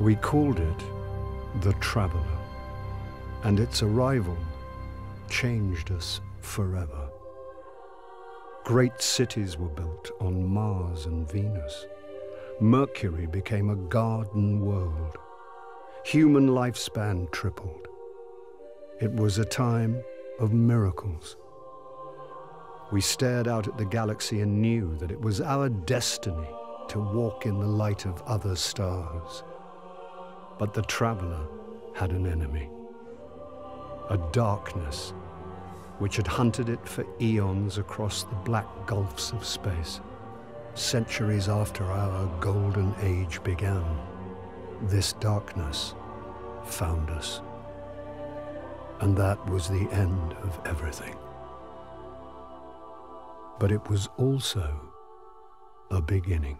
We called it the Traveler, and its arrival changed us forever. Great cities were built on Mars and Venus. Mercury became a garden world. Human lifespan tripled. It was a time of miracles. We stared out at the galaxy and knew that it was our destiny to walk in the light of other stars. But the Traveler had an enemy, a darkness which had hunted it for eons across the black gulfs of space. Centuries after our golden age began, this darkness found us. And that was the end of everything. But it was also a beginning.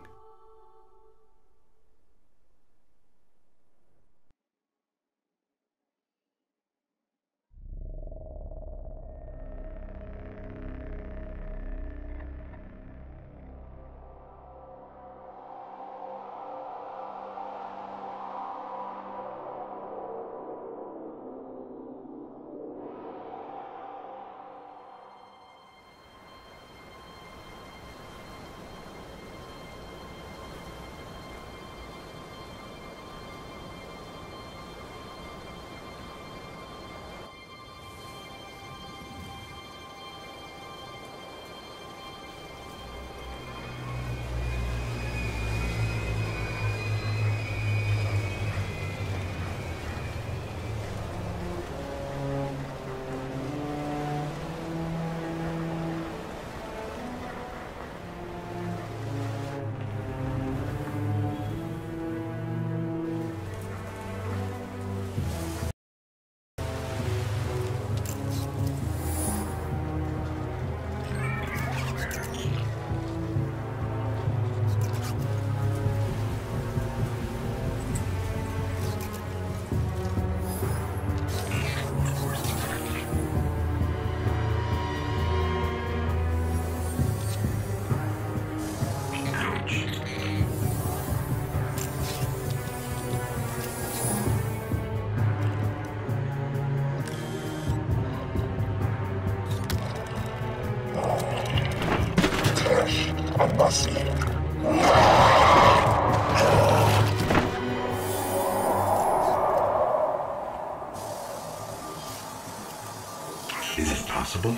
Is it possible?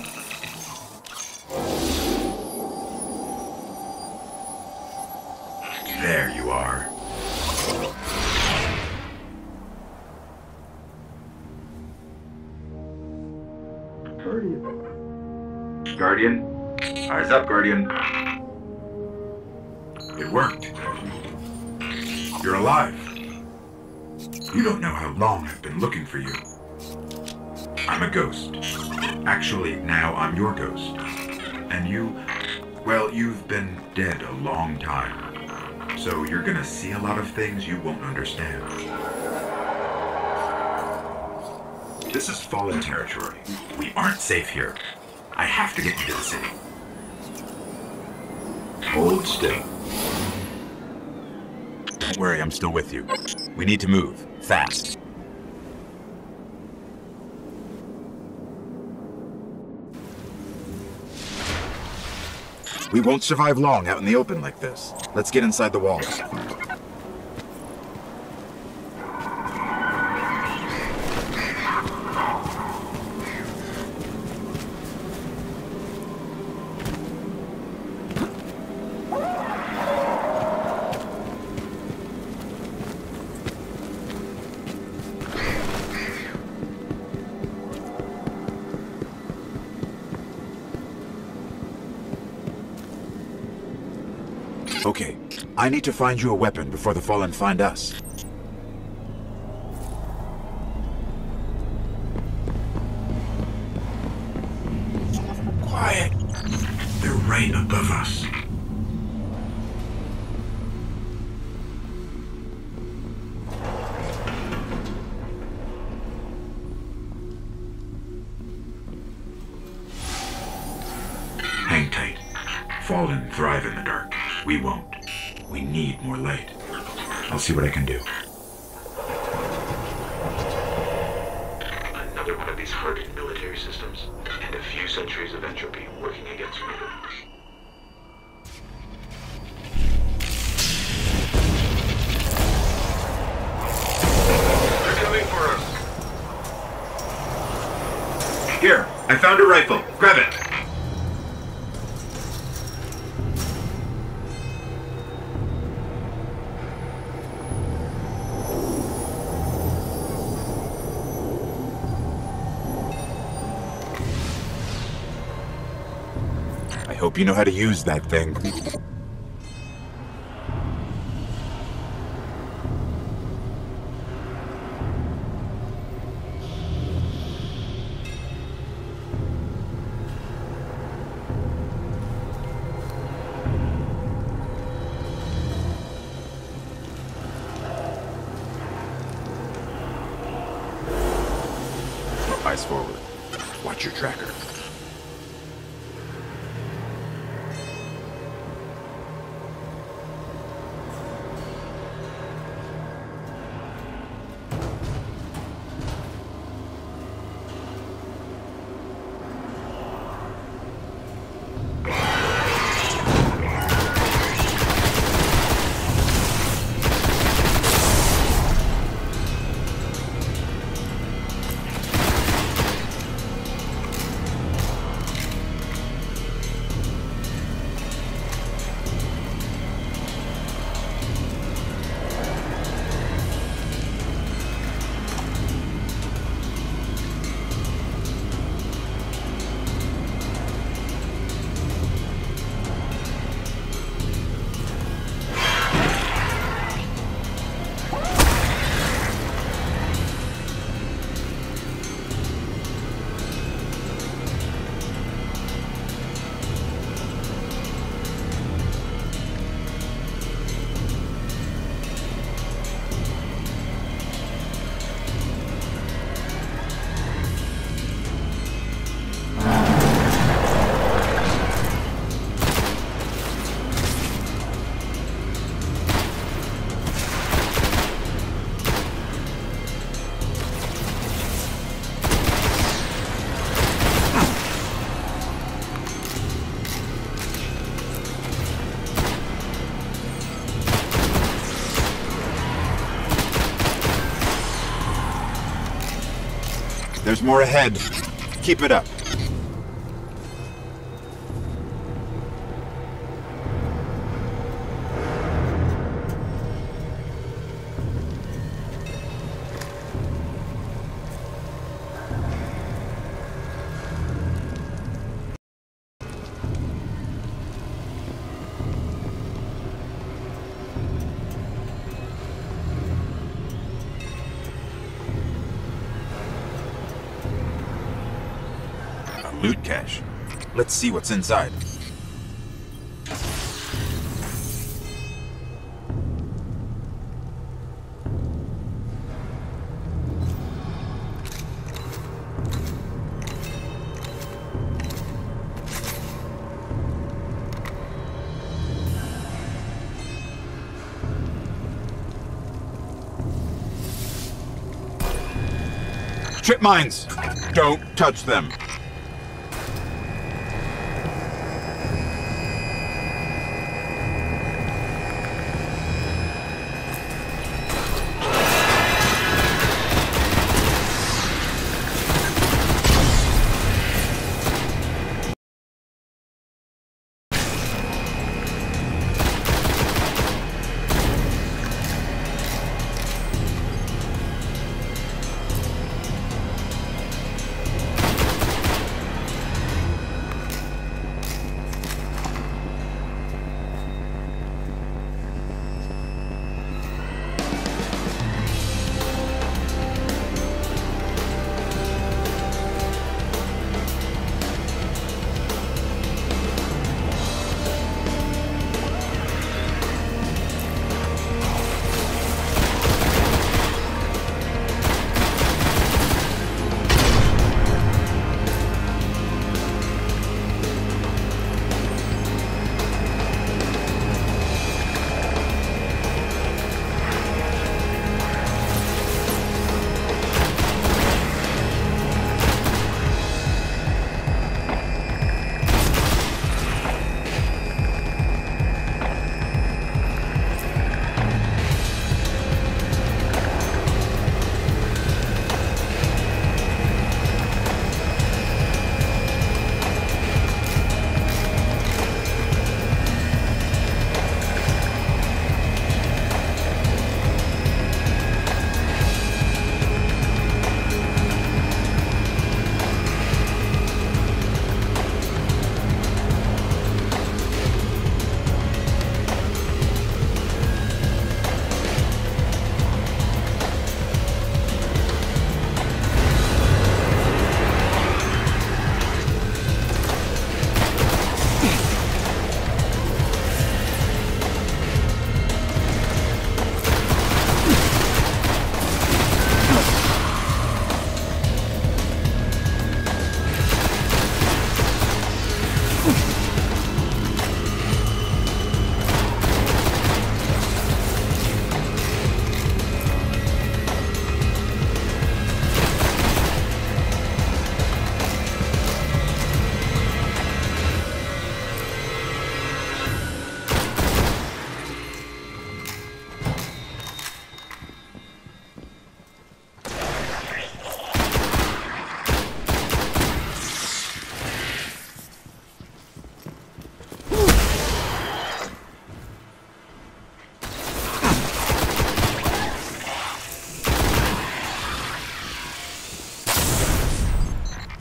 There you are. Guardian? Eyes up, Guardian. It worked. You're alive. You don't know how long I've been looking for you. I'm a ghost. Actually, now I'm your ghost. And you, well, you've been dead a long time. So you're gonna see a lot of things you won't understand. This is Fallen territory. We aren't safe here. I have to get you to the city. Hold still. Don't worry, I'm still with you. We need to move, fast. We won't survive long out in the open like this. Let's get inside the walls. Okay, I need to find you a weapon before the Fallen find us. Quiet. They're right above us. Hang tight. Fallen thrive in the dark. We won't. We need more light. I'll see what I can do. another one of these hardened military systems, and a few centuries of entropy working against freedom. They're coming for us! Here, I found a rifle. Grab it! I hope you know how to use that thing. Eyes forward. Watch your tracker. There's more ahead. Keep it up. Loot cache. Let's see what's inside. Trip mines! Don't touch them.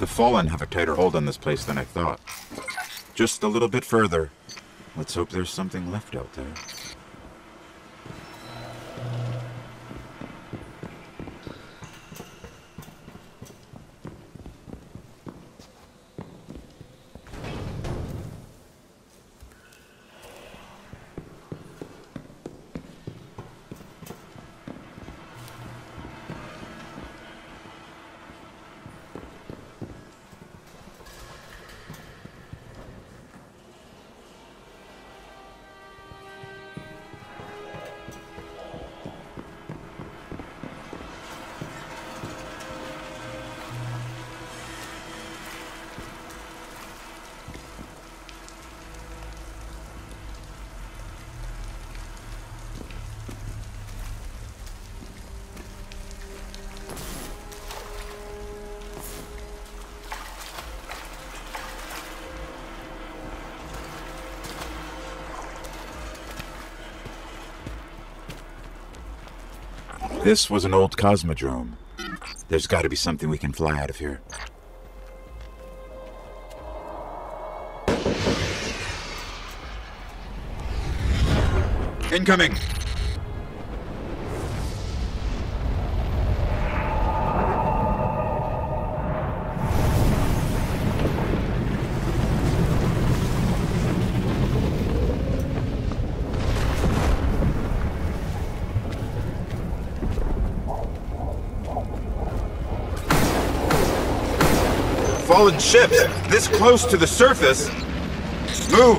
The Fallen have a tighter hold on this place than I thought. Just a little bit further. Let's hope there's something left out there. This was an old cosmodrome. There's got to be something we can fly out of here. Incoming! Fallen ships, this close to the surface. Move!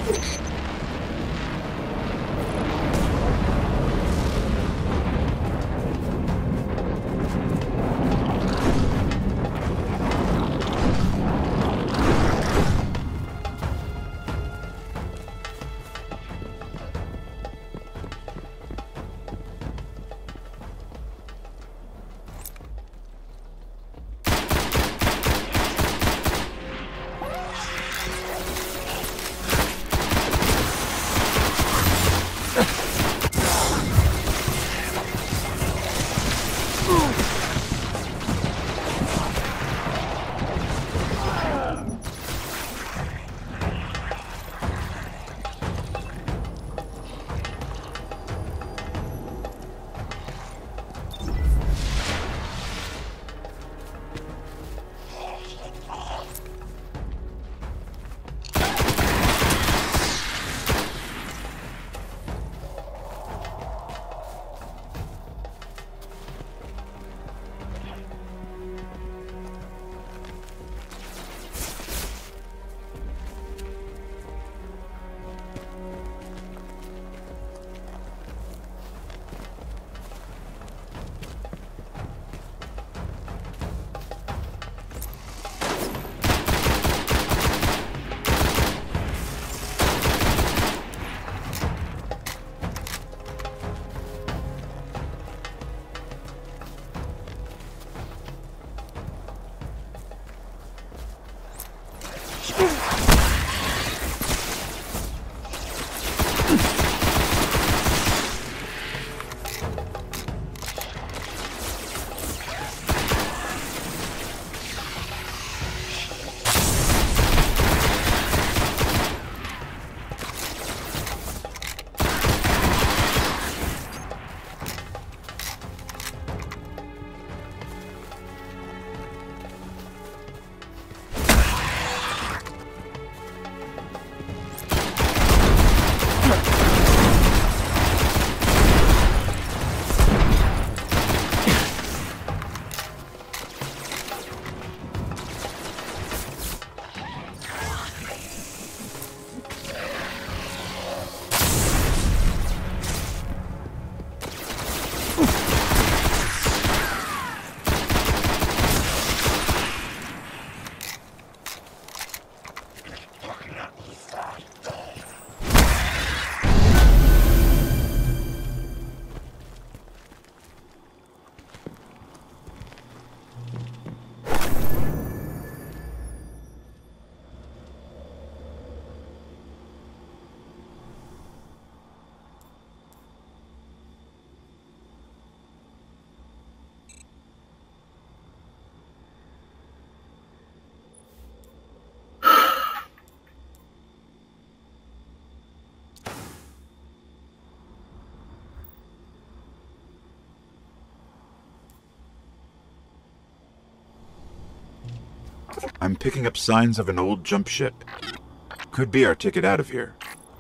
I'm picking up signs of an old jump ship. Could be our ticket out of here.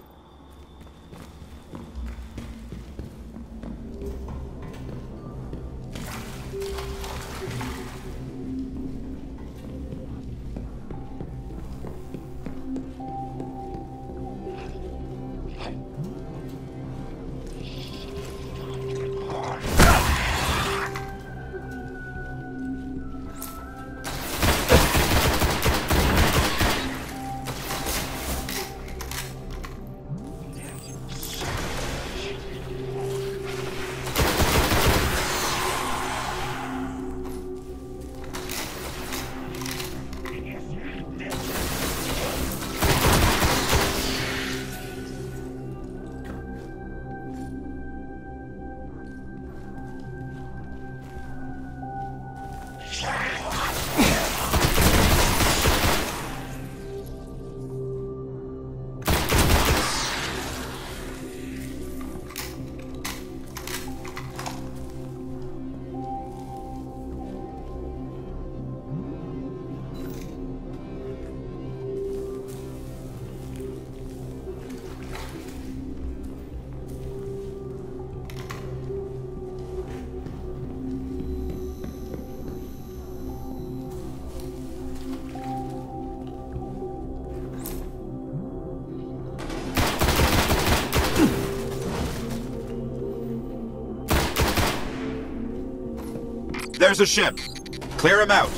There's a ship. Clear him out.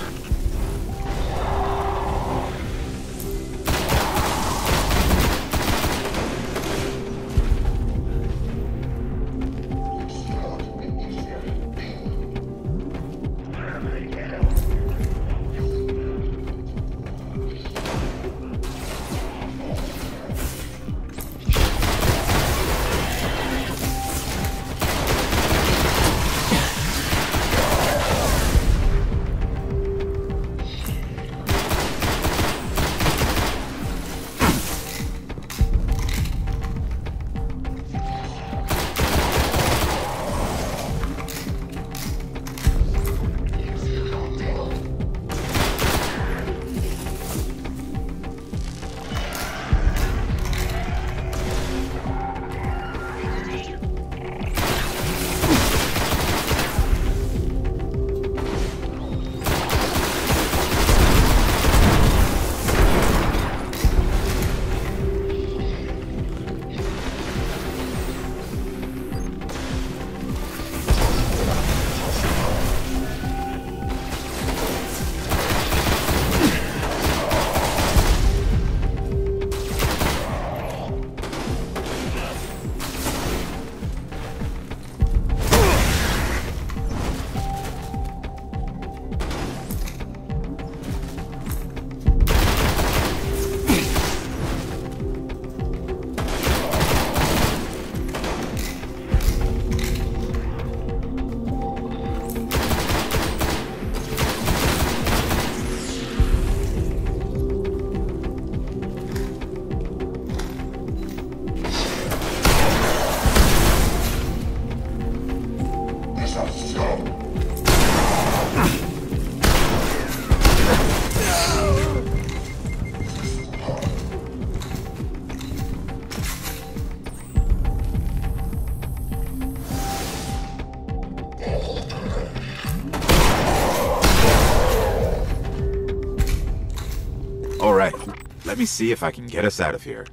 Let me see if I can get us out of here.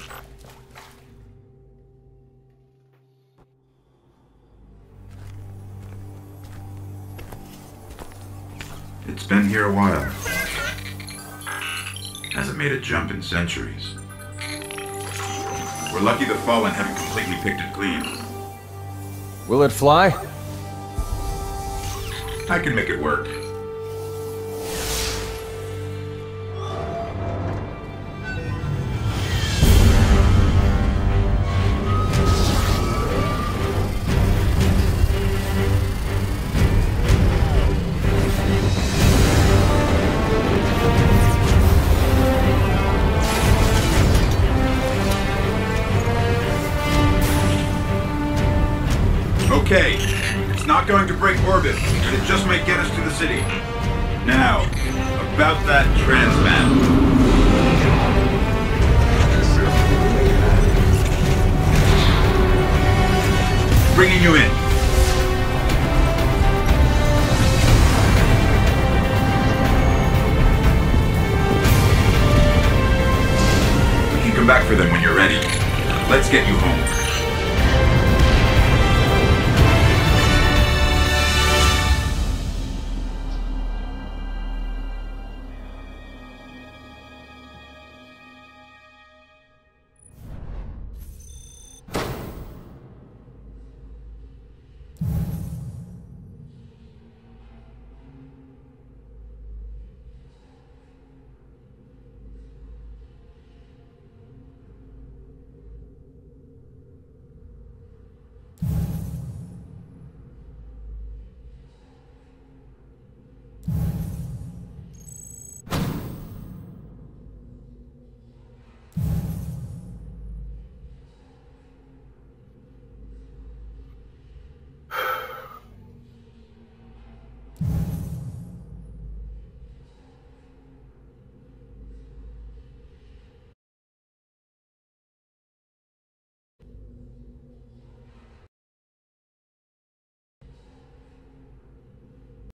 It's been here a while. Hasn't made a jump in centuries. We're lucky the Fallen haven't completely picked it clean. Will it fly? I can make it work. Okay, it's not going to break orbit, but it just might get us to the city. Now, a about that transman? Bringing you in. We can come back for them when you're ready. Let's get you home.